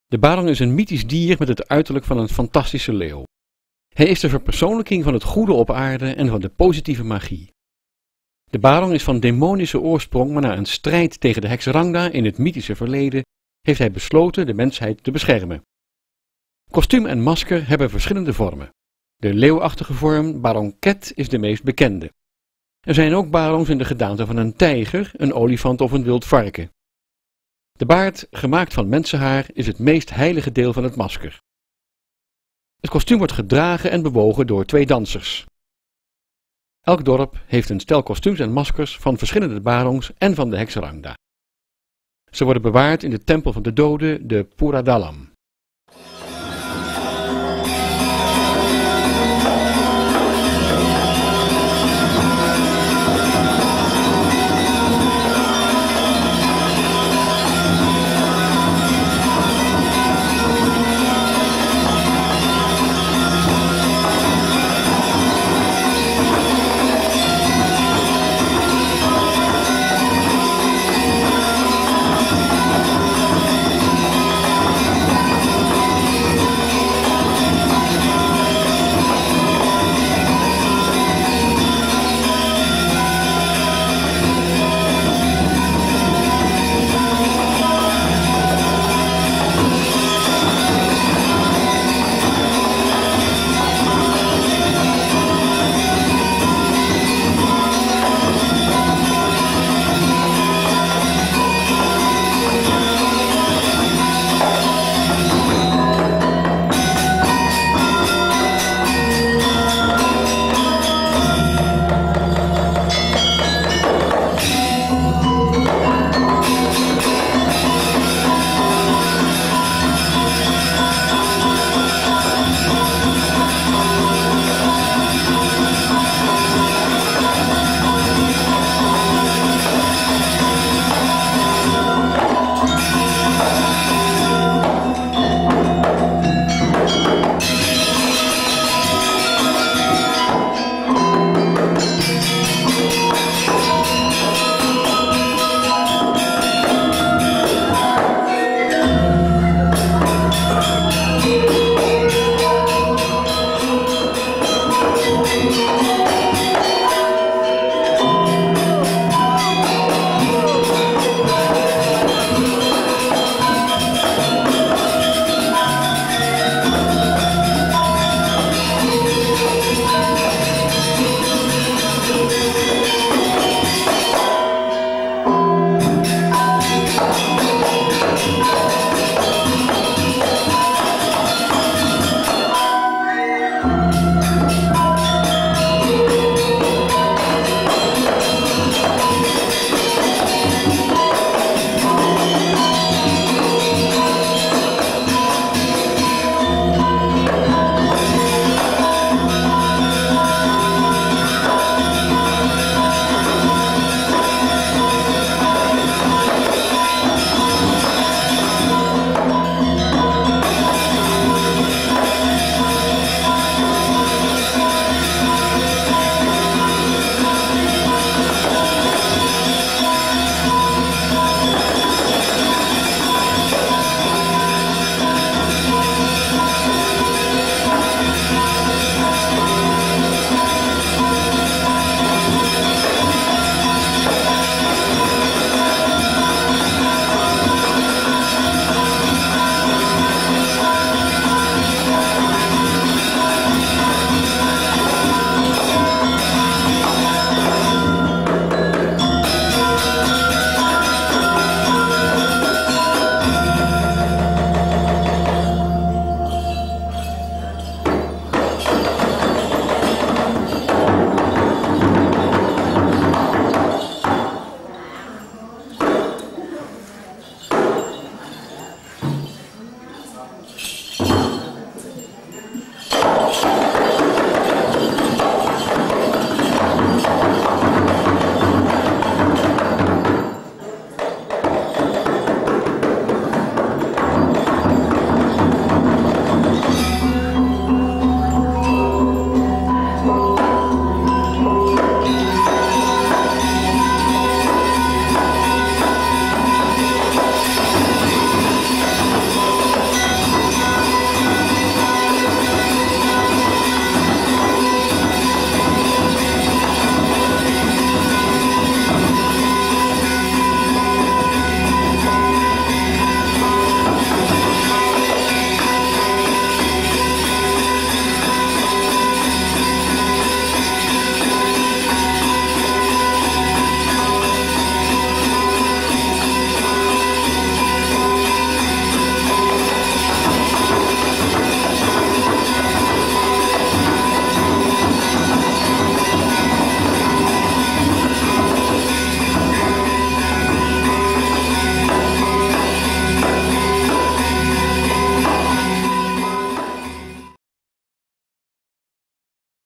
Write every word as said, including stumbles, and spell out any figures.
De barong is een mythisch dier met het uiterlijk van een fantastische leeuw. Hij is de verpersoonlijking van het goede op aarde en van de positieve magie. De barong is van demonische oorsprong, maar na een strijd tegen de heks Rangda in het mythische verleden heeft hij besloten de mensheid te beschermen. Kostuum en masker hebben verschillende vormen. De leeuwachtige vorm, Barong Ket, is de meest bekende. Er zijn ook barongs in de gedaante van een tijger, een olifant of een wild varken. De baard, gemaakt van mensenhaar, is het meest heilige deel van het masker. Het kostuum wordt gedragen en bewogen door twee dansers. Elk dorp heeft een stel kostuums en maskers van verschillende barongs en van de heks Rangda. Ze worden bewaard in de tempel van de doden, de Pura Dalam.